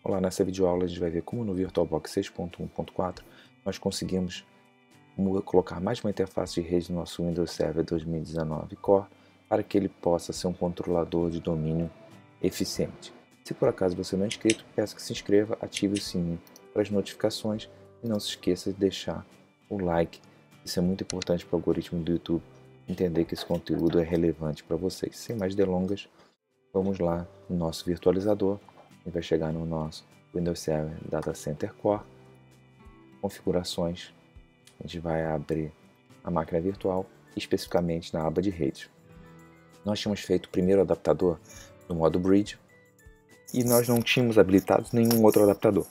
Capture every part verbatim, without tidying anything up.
Olá, nessa videoaula a gente vai ver como no VirtualBox seis ponto um ponto quatro nós conseguimos colocar mais uma interface de rede no nosso Windows Server dois mil e dezenove Core para que ele possa ser um controlador de domínio eficiente. Se por acaso você não é inscrito, peço que se inscreva, ative o sininho para as notificações e não se esqueça de deixar o like. Isso é muito importante para o algoritmo do YouTube entender que esse conteúdo é relevante para vocês. Sem mais delongas, vamos lá no nosso virtualizador. E vai chegar no nosso Windows Server Data Center Core, configurações, a gente vai abrir a máquina virtual, especificamente na aba de rede. Nós tínhamos feito o primeiro adaptador no modo Bridge e nós não tínhamos habilitado nenhum outro adaptador.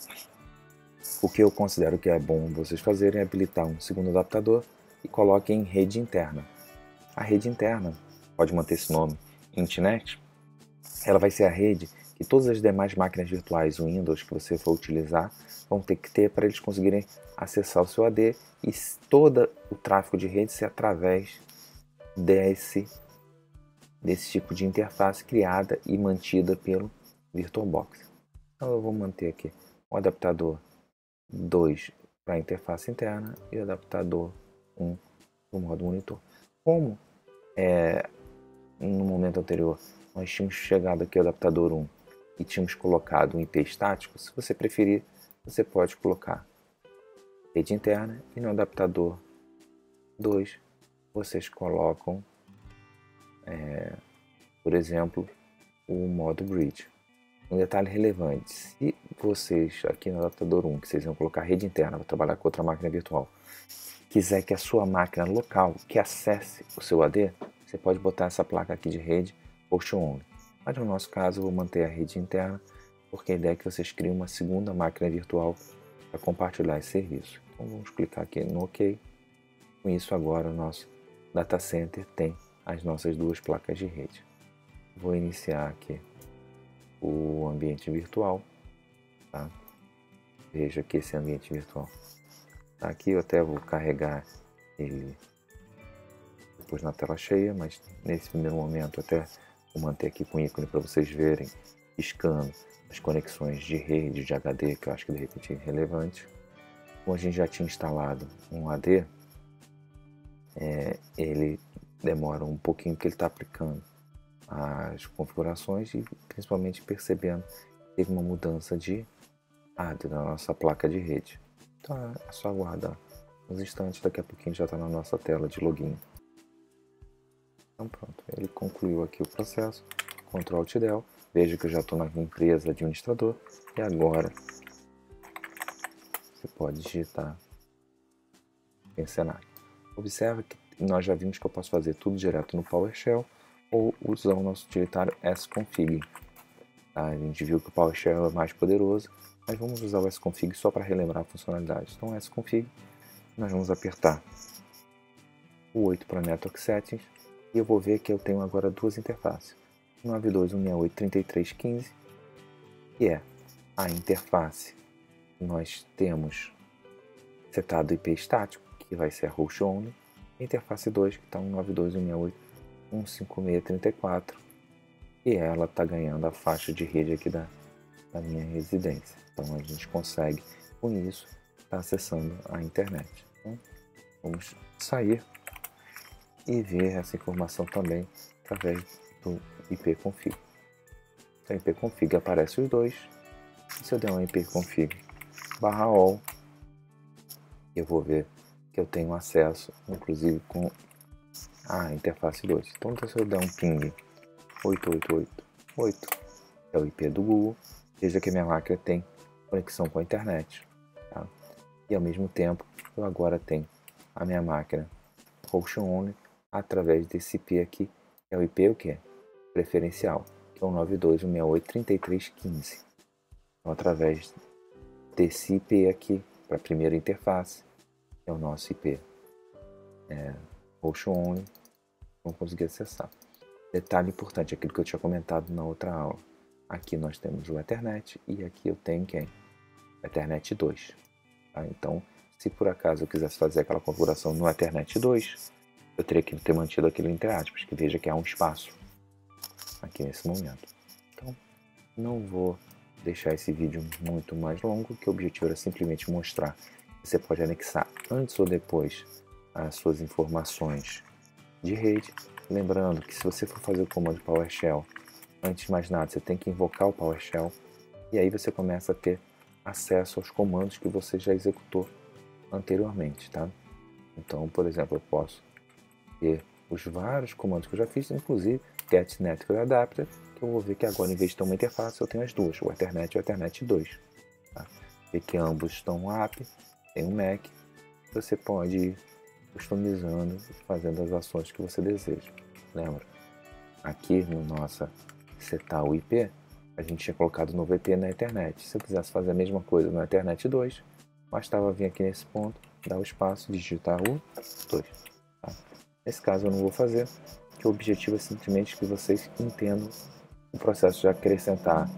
O que eu considero que é bom vocês fazerem é habilitar um segundo adaptador e coloquem em rede interna. A rede interna, pode manter esse nome, Internet, ela vai ser a rede que todas as demais máquinas virtuais Windows que você for utilizar vão ter que ter para eles conseguirem acessar o seu A D e todo o tráfego de rede ser através desse, desse tipo de interface criada e mantida pelo VirtualBox. Então eu vou manter aqui o adaptador dois para a interface interna e o adaptador um para o modo monitor. Como é, no momento anterior nós tínhamos chegado aqui ao adaptador um e tínhamos colocado um I P estático, se você preferir, você pode colocar rede interna e no adaptador dois vocês colocam, é, por exemplo, o modo Bridge. Um detalhe relevante, se vocês aqui no adaptador um, que vocês vão colocar rede interna para trabalhar com outra máquina virtual, quiser que a sua máquina local que acesse o seu A D, você pode botar essa placa aqui de rede Host Only. Mas no nosso caso eu vou manter a rede interna, porque a ideia é que vocês criem uma segunda máquina virtual para compartilhar esse serviço. Então vamos clicar aqui no OK. Com isso agora o nosso Data Center tem as nossas duas placas de rede. Vou iniciar aqui o ambiente virtual. Tá? Veja que esse ambiente virtual está aqui, eu até vou carregar ele depois na tela cheia, mas nesse primeiro momento até vou manter aqui com o ícone para vocês verem, piscando as conexões de rede, de H D, que eu acho que de repente é relevante. Como a gente já tinha instalado um A D, é, ele demora um pouquinho que ele está aplicando as configurações e principalmente percebendo que teve uma mudança de A D na nossa placa de rede. Então é só aguardar uns instantes, daqui a pouquinho já está na nossa tela de login. Então pronto, ele concluiu aqui o processo, control alt del, veja que eu já estou na empresa administrador e agora você pode digitar em cenário. Observa que nós já vimos que eu posso fazer tudo direto no PowerShell ou usar o nosso utilitário sconfig. Tá? A gente viu que o PowerShell é mais poderoso, mas vamos usar o sconfig só para relembrar a funcionalidade. Então sconfig, nós vamos apertar o oito para Network Settings e eu vou ver que eu tenho agora duas interfaces. nove dois ponto um seis oito ponto trinta e três ponto quinze, que é a interface que nós temos setado I P estático, que vai ser a Host Only, e a interface dois, que está um nove dois ponto um seis oito ponto cento e cinquenta e seis ponto trinta e quatro, e ela está ganhando a faixa de rede aqui da, da minha residência. Então a gente consegue, com isso, estar tá acessando a internet. Então, vamos sair e ver essa informação também através do ipconfig. Então, ipconfig aparece os dois. E se eu der um ipconfig barra all, eu vou ver que eu tenho acesso, inclusive, com a interface dois. Então, se eu der um ping oito oito oito oito, é o I P do Google, veja que a minha máquina tem conexão com a internet. Tá? E ao mesmo tempo, eu agora tenho a minha máquina Host Only através desse I P aqui, que é o I P o que? Preferencial, que é o nove dois ponto um seis oito ponto trinta e três ponto quinze. Então, através desse I P aqui, para a primeira interface, que é o nosso I P é, Host Only, vamos conseguir acessar. Detalhe importante, aquilo que eu tinha comentado na outra aula. Aqui nós temos o Ethernet e aqui eu tenho quem? Ethernet dois. Tá? Então, se por acaso eu quisesse fazer aquela configuração no Ethernet dois, eu teria que ter mantido aquilo entre aspas, que veja que há um espaço aqui nesse momento. Então, não vou deixar esse vídeo muito mais longo, que o objetivo era simplesmente mostrar que você pode anexar antes ou depois as suas informações de rede. Lembrando que se você for fazer o comando PowerShell, antes de mais nada, você tem que invocar o PowerShell e aí você começa a ter acesso aos comandos que você já executou anteriormente, tá? Então, por exemplo, eu posso ter os vários comandos que eu já fiz, inclusive get network adapter, que eu vou ver que agora, em vez de ter uma interface, eu tenho as duas, o Ethernet e o Ethernet dois. Tá? Ver que ambos estão A P, tem um M A C, você pode ir customizando, fazendo as ações que você deseja. Lembra? Aqui no nossa setar o I P, a gente tinha colocado o novo I P na Ethernet. Se eu quisesse fazer a mesma coisa no Ethernet dois, bastava vir aqui nesse ponto, dar o espaço, digitar o dois. Tá? Nesse caso eu não vou fazer, que o objetivo é simplesmente que vocês entendam o processo de acrescentar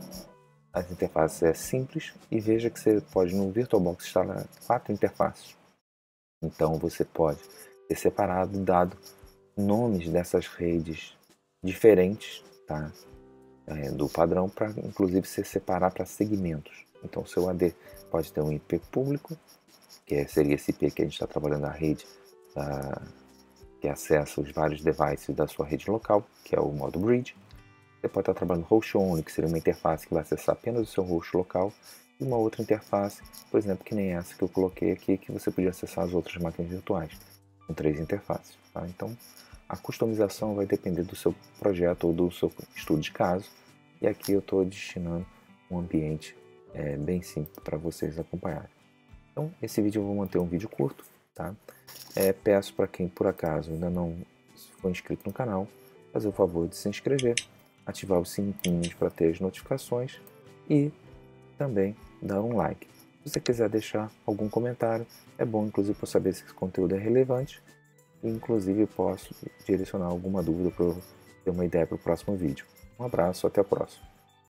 as interfaces. É simples, e veja que você pode no VirtualBox instalar quatro interfaces. Então você pode ter separado, dado nomes dessas redes diferentes, tá? É, do padrão, para inclusive se separar para segmentos. Então o seu A D pode ter um I P público, que é, seria esse I P que a gente está trabalhando na rede, tá? Que acessa os vários devices da sua rede local, que é o modo bridge. Você pode estar trabalhando host only, que seria uma interface que vai acessar apenas o seu host local, e uma outra interface, por exemplo, que nem essa que eu coloquei aqui, que você podia acessar as outras máquinas virtuais, com três interfaces. Tá? Então, a customização vai depender do seu projeto ou do seu estudo de caso, e aqui eu estou destinando um ambiente é, bem simples para vocês acompanharem. Então, esse vídeo eu vou manter um vídeo curto, tá? É, peço para quem por acaso ainda não foi inscrito no canal, fazer o favor de se inscrever, ativar os sininhos para ter as notificações e também dar um like. Se você quiser deixar algum comentário, é bom inclusive para saber se esse conteúdo é relevante e inclusive posso direcionar alguma dúvida para eu ter uma ideia para o próximo vídeo. Um abraço, até a próxima.